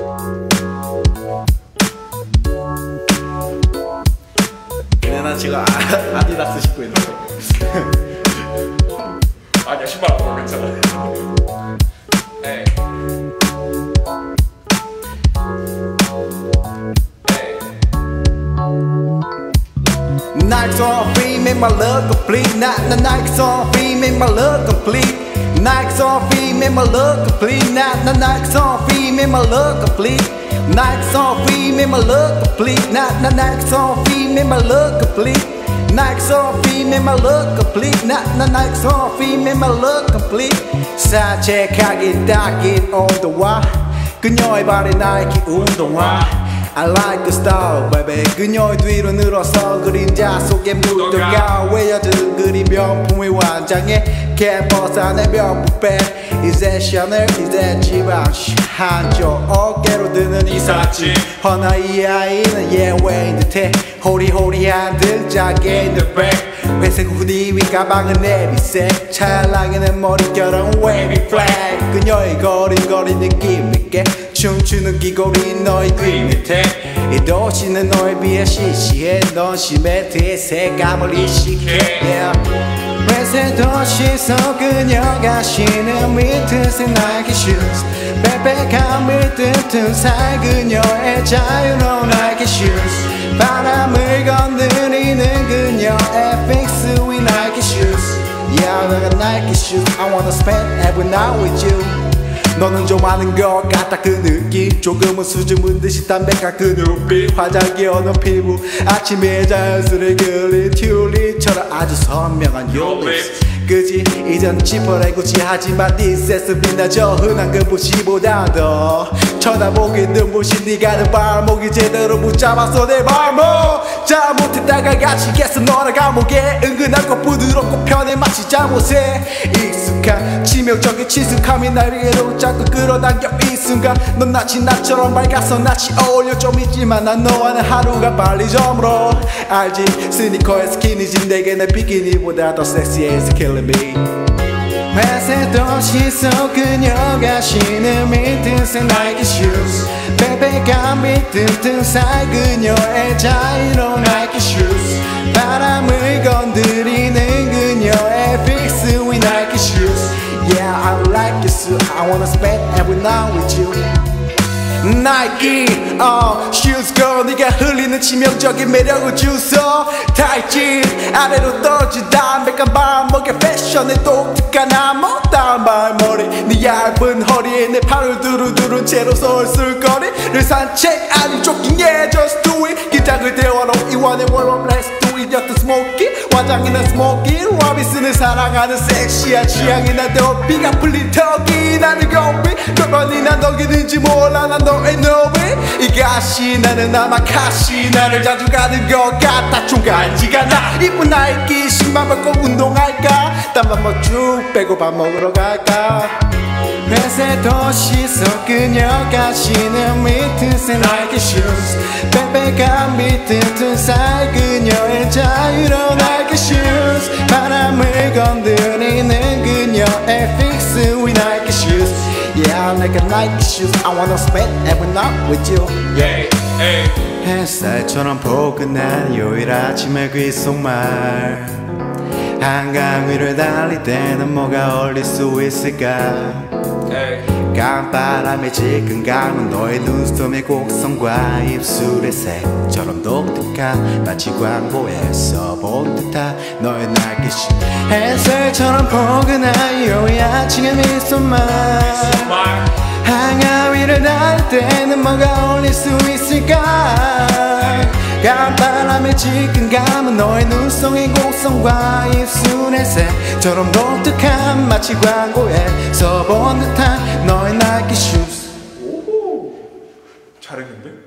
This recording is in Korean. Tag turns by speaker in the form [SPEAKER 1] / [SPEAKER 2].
[SPEAKER 1] 근데 난 지금 아디다스 신고 있는데.
[SPEAKER 2] 아니야, 신발 안 벗어 괜찮아. 에이.
[SPEAKER 1] Nike's on free, make my love complete. Nike's on free, make my love complete. Nike's on free, make my love complete. Nike's on free, make my love complete. Nike's on free, make my love complete. Nike's on free, make my love complete. Nike's on free, make my love complete. Nike's on free, make my love complete. 산책하기 딱인 온도와 그녀의 발에 나이키 운동화. I like the style, baby. 그녀의 뒤로 늘어서 그림자 속에 묻어가 외워진 그림 명품의 완장에 캔버스안에 명품백. 이제 샤넬 이제 지방시 한쪽 어깨로 드는 이삿짐. 허나 이 아이는 예외인 듯해. 호리호리한 등짝에 있는 백. 회색 후디 위 가방은 네비색. 찰랑이는 머릿결은 wavy flag. 그녀의 거린거린 느낌 있게 춤추는 귀걸이 너의 귀 밑에. 이 도시는 너에 비해 시시해. 넌 시멘트의 색감을 이식해. 회색 도시에서 그녀가 신은 민트색 나이키 슈즈. 빽빽함을 뜯은 살 그녀의 자유로운 나이키 슈즈. 바람을 건드리는 그녀의 픽스 위 나이키 슈즈. Yeah, I got Nike shoes. I wanna spend every night with you. 너는 좀 아는 것 같다 그 느낌. 조금은 수줍은 듯이 담백한 그 눈빛. 화장기 어는 피부 아침에 자연스레 그린 튤립처럼 아주 선명한 your lips. 그지 이젠 지퍼레 굳이 하지만 네 센스 빛나죠. 흔한 그 부시보다 더 쳐다보기 눈부신 네가 하는 발목이 제대로 붙잡았어 내 발목. 잘못했다가 갇히겠어 너랑 감옥에. 은근하고 부드럽고 편해 마치 잠옷에 익숙한 치명적인 친숙함이 날 위로 자꾸 끌어당겨 이 순간. 넌 마치 나처럼 밝아서 낯이 어울려 좀 있지만 난 너와는 하루가 빨리 저물어. 알지 스니커의 스키니진 내게 내 비키니보다 더 섹시해 It's killing me. 회색 도시에서 그녀가 신은 민트색 나이키 슈즈. 빽빽함이 뜯은 살 그녀의 자유로운 나이키 슈즈. 바람을 건드리는 그녀의 픽스 위 나이키 슈즈. Yeah, I like your suit. I wanna spend every night with you. Nike, shoes girl. 네가 흘리는 치명적인 매력을 주소. 타이진 아래로 떨어진 담백한 발목에 패션에 독특한 암흑한 발머리. 네 얇은 허리에 내 팔을 두루두루 채로 솔솔거리를 산책 아닌 조깅에 just do it. 긴장을 대화로 이완의 월업 let's do it. 옅은 스모키 화장이나 스모키 로비슨을 사랑하는 섹시한 취향이 난데 비가 풀린 턱이 나는 거비. 몇 번이나 녹이는지 몰라 난 너의 노비. 이 가시 나는 아마 가시 나를 자주 가는 것 같아. 중간지가 나 이쁜 나이키 신발 벗고 운동할까. 땀 한번 쭉 빼고 밥 먹으러 갈까. 회색 도시에서 그녀가 신은 민트색 나이키 슈즈. 빽빽함이 뜯은 살 그녀의 자유로운 나이키 슈즈. 바람을 건드리는 그녀의 픽스 위 나이키 슈즈. Yeah, I like a Nike shoes. I wanna spend every night with you.
[SPEAKER 2] Yeah, hey.
[SPEAKER 1] 햇살처럼 포근한 요일 아침의 귓속말. 한강 위를 달릴 때는 뭐가 어울릴 수 있을까. 강바람에 지끈 감은 너의 눈썹의 곡선과 입술의 색처럼 독특한 마치 광고에서 본 듯한 너의 날개시. 햇살처럼 포근한 요의 아침의 미소만. 한강 위를 달릴 때는 뭐가 어울릴 수 있을까. 강바람에 지끈 감은 너의 눈송이 곡선과 입술의 색처럼 독특한 마치 광고에서 본 듯한 너의 나이키 슈즈.
[SPEAKER 2] 오호 잘했는데?